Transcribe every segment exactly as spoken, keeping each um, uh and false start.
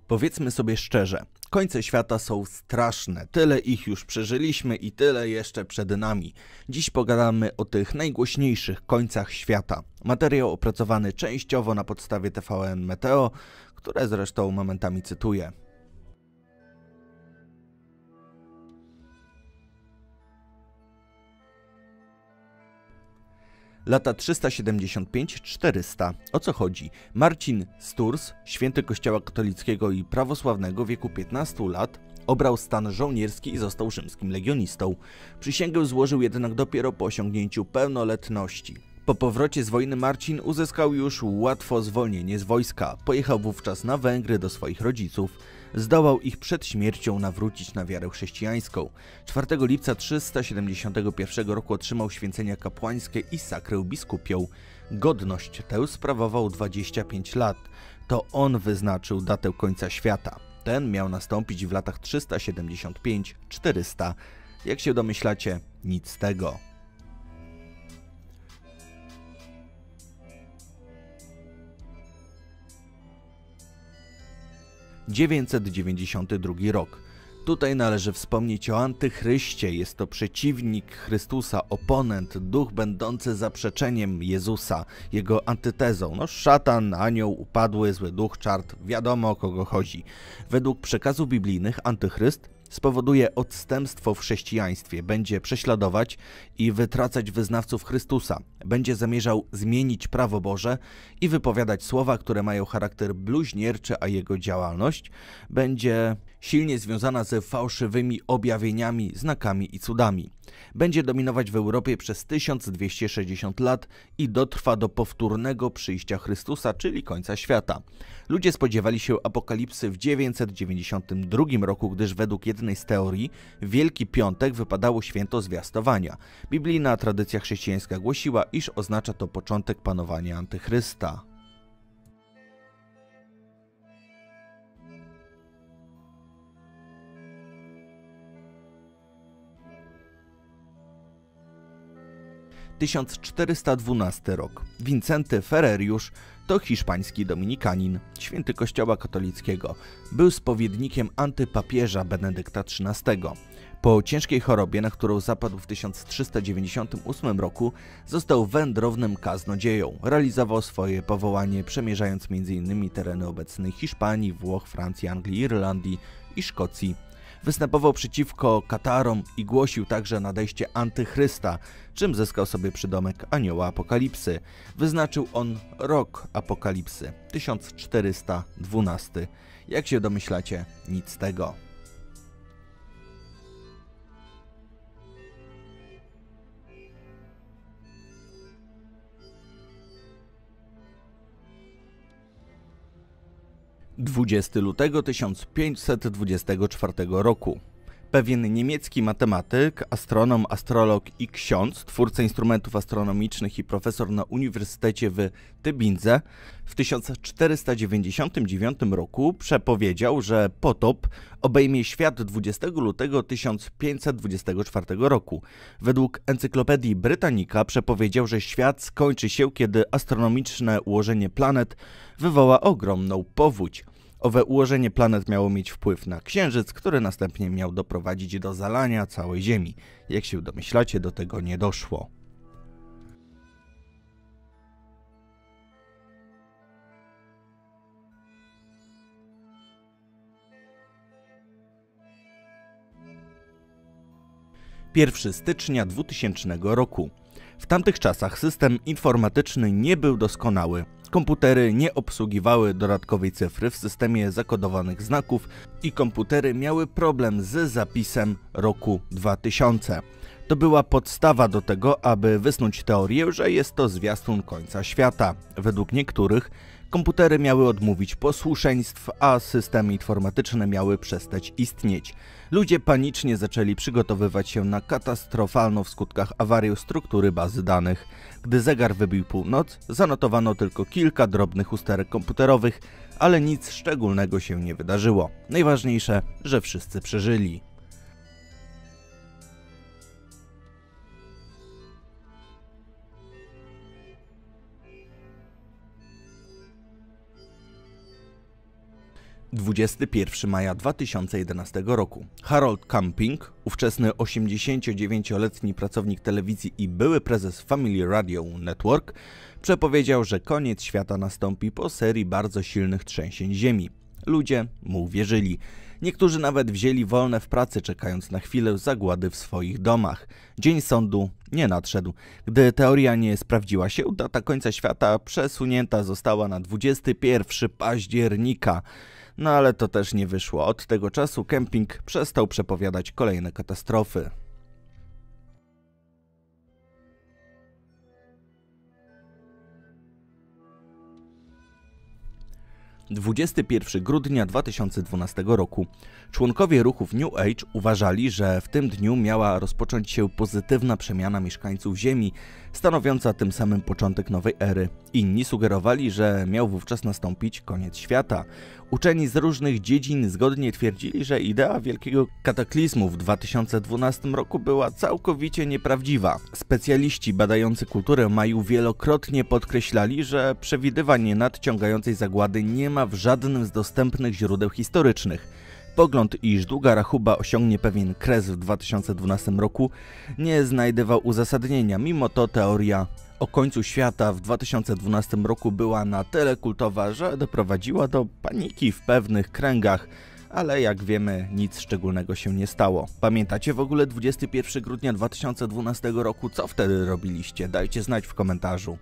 Powiedzmy sobie szczerze, końce świata są straszne, tyle ich już przeżyliśmy i tyle jeszcze przed nami. Dziś pogadamy o tych najgłośniejszych końcach świata. Materiał opracowany częściowo na podstawie T V N Meteo, które zresztą momentami cytuję. Lata trzysta siedemdziesiąt pięć czterysta. O co chodzi? Marcin z Tours, święty kościoła katolickiego i prawosławnego w wieku piętnastu lat, obrał stan żołnierski i został rzymskim legionistą. Przysięgę złożył jednak dopiero po osiągnięciu pełnoletności. Po powrocie z wojny Marcin uzyskał już łatwo zwolnienie z wojska. Pojechał wówczas na Węgry do swoich rodziców. Zdołał ich przed śmiercią nawrócić na wiarę chrześcijańską. czwartego lipca trzysta siedemdziesiątego pierwszego roku otrzymał święcenia kapłańskie i sakrę biskupią. Godność tę sprawował dwadzieścia pięć lat. To on wyznaczył datę końca świata. Ten miał nastąpić w latach trzysta siedemdziesiąt pięć czterysta. Jak się domyślacie, nic z tego. dziewięćset dziewięćdziesiąty drugi rok. Tutaj należy wspomnieć o Antychryście. Jest to przeciwnik Chrystusa, oponent, duch będący zaprzeczeniem Jezusa, jego antytezą. No, szatan, anioł, upadły, zły duch, czart, wiadomo o kogo chodzi. Według przekazów biblijnych Antychryst spowoduje odstępstwo w chrześcijaństwie, będzie prześladować i wytracać wyznawców Chrystusa, będzie zamierzał zmienić prawo Boże i wypowiadać słowa, które mają charakter bluźnierczy, a jego działalność będzie silnie związana ze fałszywymi objawieniami, znakami i cudami. Będzie dominować w Europie przez tysiąc dwieście sześćdziesiąt lat i dotrwa do powtórnego przyjścia Chrystusa, czyli końca świata. Ludzie spodziewali się apokalipsy w dziewięćset dziewięćdziesiątym drugim roku, gdyż według jednej z teorii Wielki Piątek wypadało święto zwiastowania. Biblijna tradycja chrześcijańska głosiła, iż oznacza to początek panowania Antychrysta. tysiąc czterysta dwunasty rok. Wincenty Ferreriusz to hiszpański dominikanin, święty kościoła katolickiego. Był spowiednikiem antypapieża Benedykta trzynastego. Po ciężkiej chorobie, na którą zapadł w tysiąc trzysta dziewięćdziesiątym ósmym roku, został wędrownym kaznodzieją. Realizował swoje powołanie, przemierzając między innymi tereny obecnej Hiszpanii, Włoch, Francji, Anglii, Irlandii i Szkocji. Występował przeciwko Katarom i głosił także nadejście Antychrysta, czym zyskał sobie przydomek Anioła Apokalipsy. Wyznaczył on rok Apokalipsy, tysiąc czterysta dwunasty. Jak się domyślacie, nic z tego. dwudziestego lutego tysiąc pięćset dwudziestego czwartego roku. Pewien niemiecki matematyk, astronom, astrolog i ksiądz, twórca instrumentów astronomicznych i profesor na Uniwersytecie w Tybindze, w tysiąc czterysta dziewięćdziesiątym dziewiątym roku przepowiedział, że potop obejmie świat dwudziestego lutego tysiąc pięćset dwudziestego czwartego roku. Według Encyklopedii Britannica przepowiedział, że świat skończy się, kiedy astronomiczne ułożenie planet wywoła ogromną powódź. Owe ułożenie planet miało mieć wpływ na Księżyc, który następnie miał doprowadzić do zalania całej Ziemi. Jak się domyślacie, do tego nie doszło. pierwszego stycznia dwutysięcznego roku. W tamtych czasach system informatyczny nie był doskonały. Komputery nie obsługiwały dodatkowej cyfry w systemie zakodowanych znaków i komputery miały problem z zapisem roku dwa tysiące. To była podstawa do tego, aby wysnuć teorię, że jest to zwiastun końca świata. Według niektórych komputery miały odmówić posłuszeństw, a systemy informatyczne miały przestać istnieć. Ludzie panicznie zaczęli przygotowywać się na katastrofalną w skutkach awarię struktury bazy danych. Gdy zegar wybił północ, zanotowano tylko kilka drobnych usterek komputerowych, ale nic szczególnego się nie wydarzyło. Najważniejsze, że wszyscy przeżyli. dwudziestego pierwszego maja dwa tysiące jedenastego roku. Harold Camping, ówczesny osiemdziesięciodziewięcioletni pracownik telewizji i były prezes Family Radio Network, przepowiedział, że koniec świata nastąpi po serii bardzo silnych trzęsień ziemi. Ludzie mu uwierzyli. Niektórzy nawet wzięli wolne w pracy, czekając na chwilę zagłady w swoich domach. Dzień sądu nie nadszedł. Gdy teoria nie sprawdziła się, data końca świata przesunięta została na dwudziestego pierwszego października. No ale to też nie wyszło. Od tego czasu Camping przestał przepowiadać kolejne katastrofy. dwudziestego pierwszego grudnia dwa tysiące dwunastego roku. Członkowie ruchów New Age uważali, że w tym dniu miała rozpocząć się pozytywna przemiana mieszkańców Ziemi, stanowiąca tym samym początek nowej ery. Inni sugerowali, że miał wówczas nastąpić koniec świata. Uczeni z różnych dziedzin zgodnie twierdzili, że idea wielkiego kataklizmu w dwa tysiące dwunastym roku była całkowicie nieprawdziwa. Specjaliści badający kulturę Maju wielokrotnie podkreślali, że przewidywanie nadciągającej zagłady nie ma w żadnym z dostępnych źródeł historycznych. Pogląd, iż długa rachuba osiągnie pewien kres w dwa tysiące dwunastym roku, nie znajdował uzasadnienia. Mimo to teoria o końcu świata w dwa tysiące dwunastym roku była na tyle kultowa, że doprowadziła do paniki w pewnych kręgach, ale jak wiemy, nic szczególnego się nie stało. Pamiętacie w ogóle dwudziestego pierwszego grudnia dwa tysiące dwunastego roku? Co wtedy robiliście? Dajcie znać w komentarzu.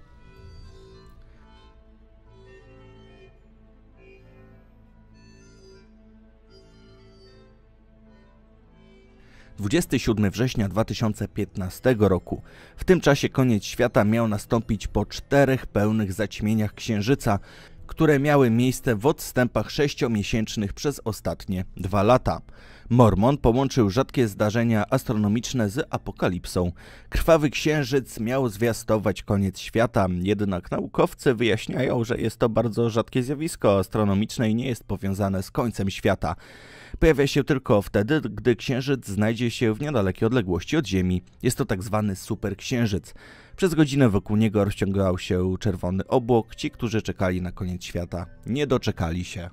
dwudziestego siódmego września dwa tysiące piętnastego roku. W tym czasie koniec świata miał nastąpić po czterech pełnych zaćmieniach Księżyca, które miały miejsce w odstępach sześciomiesięcznych przez ostatnie dwa lata. Mormon połączył rzadkie zdarzenia astronomiczne z apokalipsą. Krwawy księżyc miał zwiastować koniec świata, jednak naukowcy wyjaśniają, że jest to bardzo rzadkie zjawisko astronomiczne i nie jest powiązane z końcem świata. Pojawia się tylko wtedy, gdy księżyc znajdzie się w niedalekiej odległości od Ziemi. Jest to tak zwany superksiężyc. Przez godzinę wokół niego rozciągał się czerwony obłok. Ci, którzy czekali na koniec świata, nie doczekali się.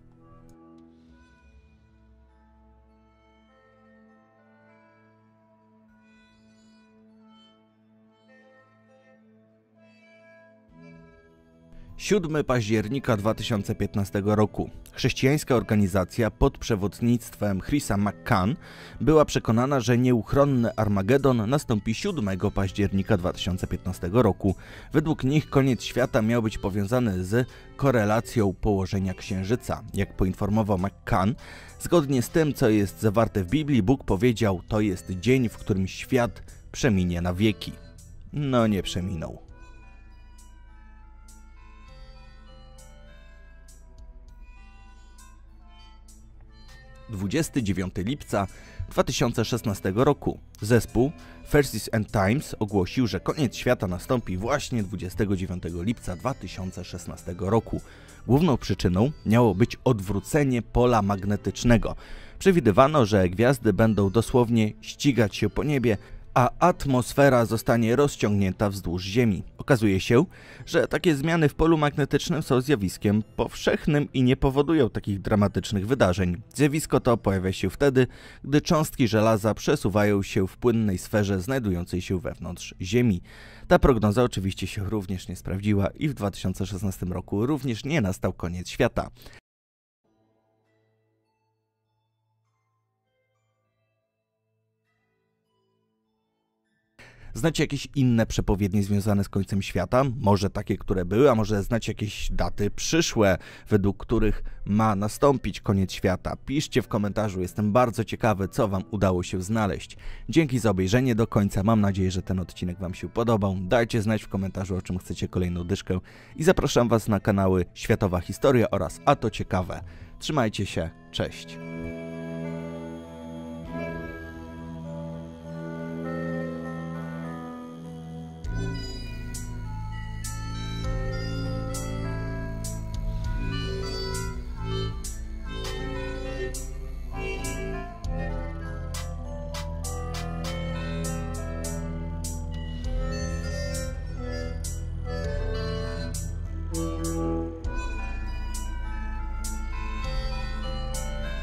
siódmego października dwa tysiące piętnastego roku. Chrześcijańska organizacja pod przewodnictwem Chrisa McCann była przekonana, że nieuchronny Armagedon nastąpi siódmego października dwa tysiące piętnastego roku. Według nich koniec świata miał być powiązany z korelacją położenia Księżyca. Jak poinformował McCann, zgodnie z tym, co jest zawarte w Biblii, Bóg powiedział: to jest dzień, w którym świat przeminie na wieki. No nie przeminął. dwudziestego dziewiątego lipca dwa tysiące szesnastego roku. Zespół Verses and Times ogłosił, że koniec świata nastąpi właśnie dwudziestego dziewiątego lipca dwa tysiące szesnastego roku. Główną przyczyną miało być odwrócenie pola magnetycznego. Przewidywano, że gwiazdy będą dosłownie ścigać się po niebie, a atmosfera zostanie rozciągnięta wzdłuż Ziemi. Okazuje się, że takie zmiany w polu magnetycznym są zjawiskiem powszechnym i nie powodują takich dramatycznych wydarzeń. Zjawisko to pojawia się wtedy, gdy cząstki żelaza przesuwają się w płynnej sferze znajdującej się wewnątrz Ziemi. Ta prognoza oczywiście się również nie sprawdziła i w dwa tysiące szesnastym roku również nie nastał koniec świata. Znacie jakieś inne przepowiednie związane z końcem świata? Może takie, które były, a może znacie jakieś daty przyszłe, według których ma nastąpić koniec świata? Piszcie w komentarzu, jestem bardzo ciekawy, co wam udało się znaleźć. Dzięki za obejrzenie do końca, mam nadzieję, że ten odcinek wam się podobał. Dajcie znać w komentarzu, o czym chcecie kolejną dyszkę i zapraszam was na kanały Światowa Historia oraz A to Ciekawe. Trzymajcie się, cześć!